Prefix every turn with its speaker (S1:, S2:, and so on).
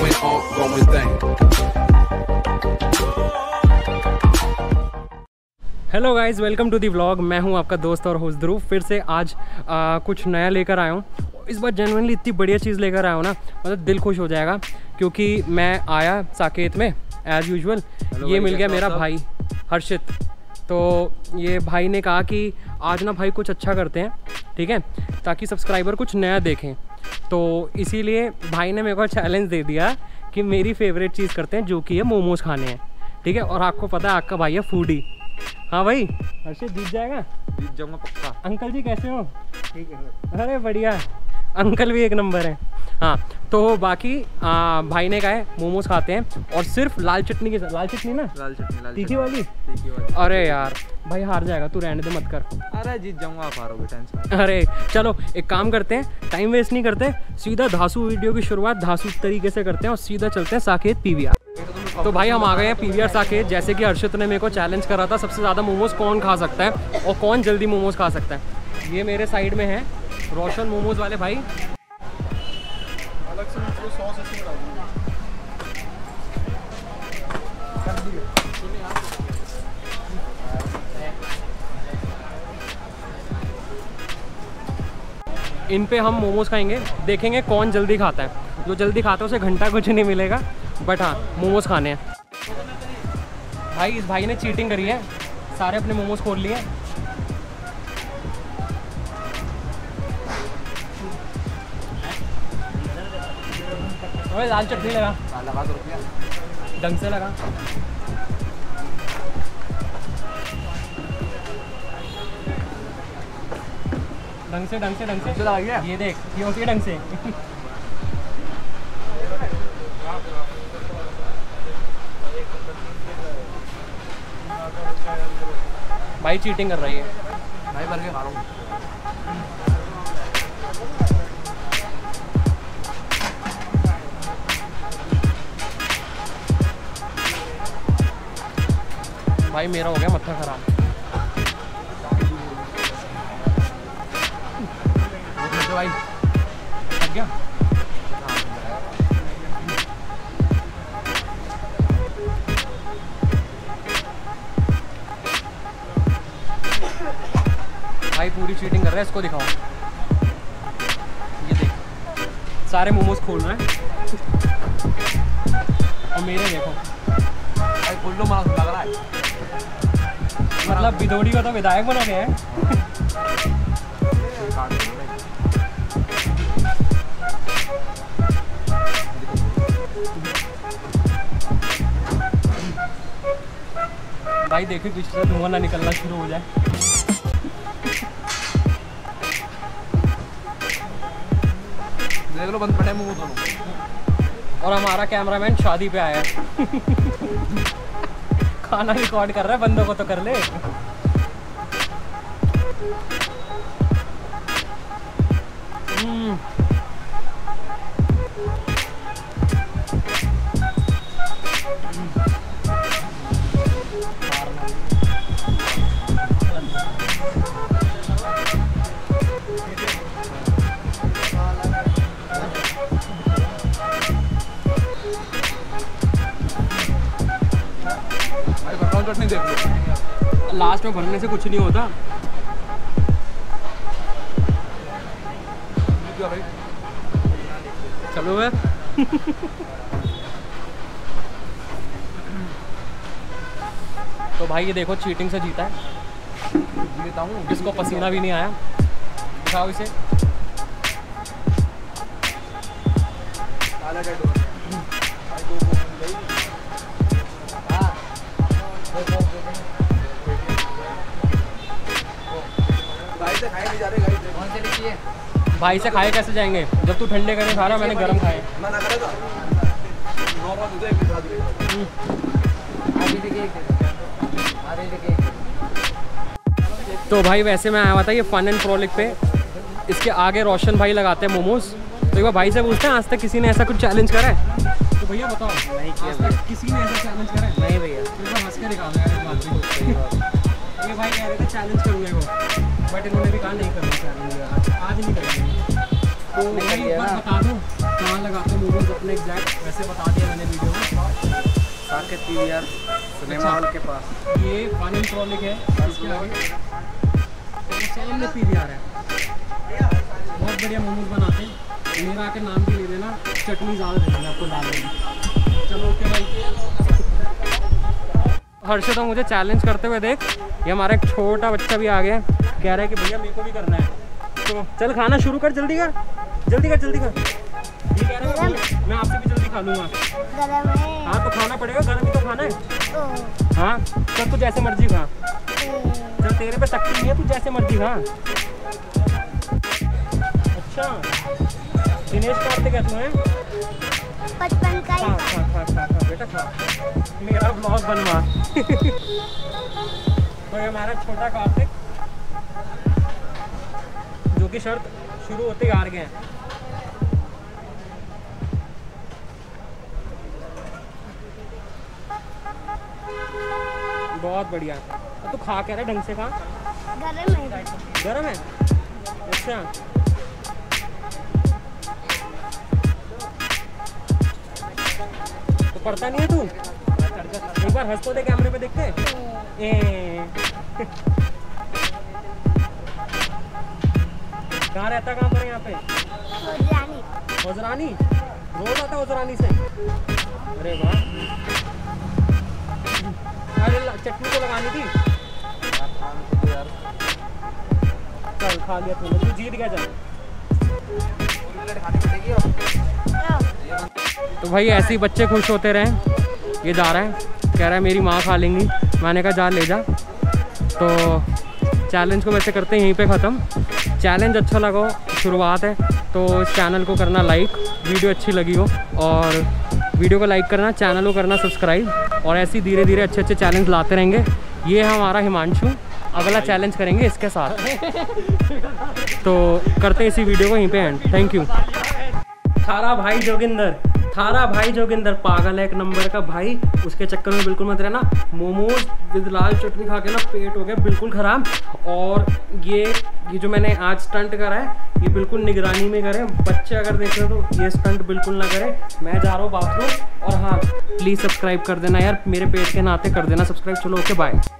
S1: ongoing thing.
S2: Hello guys, welcome to the vlog. मैं हूं आपका दोस्त और होस्ट ध्रुव। फिर से आज कुछ नया लेकर आया हूं। इस बार जेन्युइनली इतनी बढ़िया चीज़ लेकर आया हूं ना, मतलब दिल खुश हो जाएगा। क्योंकि मैं आया साकेत में एज़ यूजुअल, ये मिल गया मेरा भाई हर्षित। तो ये भाई ने कहा कि आज ना भाई कुछ अच्छा करते हैं, ठीक है, ताकि सब्सक्राइबर कुछ नया देखें। तो इसीलिए भाई ने मेरे को चैलेंज दे दिया कि मेरी फेवरेट चीज़ करते हैं, जो कि है मोमोज़ खाने हैं, ठीक है। और आपको पता है आपका भाई है फूडी। हाँ भाई, हर्षित जीत जाएगा?
S3: जीत जाऊंगा पक्का।
S2: अंकल जी कैसे हो?
S3: ठीक है।
S2: अरे बढ़िया, अंकल भी एक नंबर है। हाँ, तो बाकी भाई ने कहा है मोमोज खाते हैं और सिर्फ लाल चटनी के साथ। लाल चटनी ना?
S3: लाल चटनी।
S2: तीखी वाली?
S3: तीखी वाली।
S2: अरे यार भाई हार जाएगा, तू रहने दे, मत कर।
S3: अरे जीत जाऊंगा, आप हारोगे, टेंशन।
S2: अरे चलो एक काम करते हैं, टाइम वेस्ट नहीं करते, सीधा धासु वीडियो की शुरुआत धासु तरीके से करते हैं और सीधा चलते हैं साकेत पीवीआर। तो भाई हम आ गए हैं पीवीआर साकेत। जैसे कि हर्षित ने मेरे को चैलेंज करा था सबसे ज़्यादा मोमोज कौन खा सकता है और कौन जल्दी मोमोज खा सकता है। ये मेरे साइड में है रोशन मोमोज वाले भाई। अलग से इन पे हम मोमोज खाएंगे, देखेंगे कौन जल्दी खाता है। जो जल्दी खाता है उसे घंटा कुछ नहीं मिलेगा, बट हाँ मोमोज खाने हैं। भाई इस भाई ने चीटिंग करी है, सारे अपने मोमोज खोल लिए। अरे लाल चटनी लगा,
S3: लगा दो रुपया,
S2: ढंग से लगा। ढंग से
S3: लगा गया।
S2: ये देख, ये होती है ढंग से। भाई चीटिंग कर रही है।
S3: भाई भर के खा रहा हूँ।
S2: भाई मेरा हो गया मत्था खराब।
S3: भाई
S2: लग गया। भाई पूरी चीटिंग कर रहा है, इसको दिखाओ। ये देख, सारे मोमोज खोल रहे हैं और मेरे देखो।
S3: भाई खोल लो, मारा लग रहा है।
S2: मतलब बिदौड़ी का तो विधायक बना गया है। भाई देखिए पीछे से धुआं ना निकलना शुरू हो जाए।
S3: देख लो, बंद पड़े मुंह दोनों।
S2: और हमारा कैमरामैन शादी पे आया है। खाना रिकॉर्ड कर रहा है, बंदों को तो कर ले।
S3: चटनी देख लो,
S2: लास्ट में भरने से कुछ नहीं होता।
S3: क्या भाई?
S2: चलो वे। तो भाई ये देखो चीटिंग से जीता है।
S3: जीता हूँ,
S2: इसको पसीना भी नहीं आया। दिखाओ इसे। भाई से खाए कैसे जाएंगे जब तू ठंडे करके खा रहा, मैंने गर्म खाए। तो भाई वैसे मैं आया हुआ था ये फन एंड प्रोलिक पे, इसके आगे रोशन भाई लगाते हैं मोमोज। तो एक बार भाई से पूछते हैं आज तक किसी ने ऐसा कुछ चैलेंज करा है? तो भैया बताओ, नहीं किया, आज तक किसी ने ऐसा चैलेंज करा है? नहीं भैया। तो हंस के दिखाना यार, बात भी। ये भाई कह रहे थे चैलेंज करूँगा को, बट इन्होंने भी कहा नहीं करना चैलेंज, आज नहीं करेंगे। तो भाई एक बार बता दूँ कहाँ लगाते मोमोज अपने एग्जैक्ट वैसे बता दिया मैंने वीडियो में।
S1: साकेत पीवीआर सिनेमा हॉल के पास।
S2: ये फाइनल ट्रॉलिक है, इसके आगे तो सामने पीवीआर है। बहुत बढ़िया मोमोज बनाते हैं। मेरा आके नाम भी ले देना, चटनी ज़्यादा दे देना आपको डाल देना। चलो ओके भाई। हर्षद तो मुझे चैलेंज करते हुए देख, ये हमारा एक छोटा बच्चा भी आ गया है, कह रहा है कि भैया मेरे को भी करना है। तो चल खाना शुरू कर, जल्दी कर जल्दी कर जल्दी कर। ये कह रहा है मैं आपसे भी जल्दी खा लूँगा। हाँ तो खाना पड़ेगा, गर्म ही तो खाना है। हाँ चल तू जैसे मर्जी खा, चल तेरे पे शक्ति नहीं है, तू जैसे मर्जी खा। अच्छा दिनेश कार्तिक क्या तू है?
S4: बचपन का ही
S2: खा बेटा खा, मेरा ब्लॉग बनवा। तो ये हमारा छोटा कार्तिक जो कि शर्त शुरू होते ही हार गए हैं। बहुत बढ़िया। तो खा क्या रहा ढंग से खा।
S4: गरम है।
S2: गरम है? अच्छा तो पढ़ता नहीं है तू? एक बार हंस तो दे कैमरे पे देख के। कहाँ रहता, कहाँ पर यहाँ पे? वजरानी। रोज आता वजरानी से? अरे वाह। अरे चटनी तो लगानी थी। चल खा लिया तूने, तू जीत गया। चल तो भाई ऐसे ही बच्चे खुश होते रहे। ये जा रहा है, कह रहा है मेरी माँ खा लेंगी। मैंने कहा जा ले जा। तो चैलेंज को वैसे करते हैं यहीं पे ख़त्म। चैलेंज अच्छा लगा, शुरुआत है, तो इस चैनल को करना लाइक, वीडियो अच्छी लगी हो और वीडियो को लाइक करना, चैनल को करना सब्सक्राइब, और ऐसे ही धीरे धीरे अच्छे अच्छे चैलेंज लाते रहेंगे। ये है हमारा हिमांशु, अगला चैलेंज करेंगे इसके साथ। तो करते हैं इसी वीडियो को यहीं पे एंड। Thank you. थारा भाई जोगिंदर पागल है, एक नंबर का भाई। उसके चक्कर में बिल्कुल मत रहना। मोमोज विद लाल चटनी खा के ना पेट हो गया बिल्कुल ख़राब। और ये जो मैंने आज स्टंट करा है, ये बिल्कुल निगरानी में करें। बच्चे अगर देख रहे हो तो ये स्टंट बिल्कुल ना करें। मैं जा रहा हूँ बाथरूम। और हाँ प्लीज़ सब्सक्राइब कर देना यार, मेरे पेट के नाते कर देना सब्सक्राइब। चलो ओके बाय।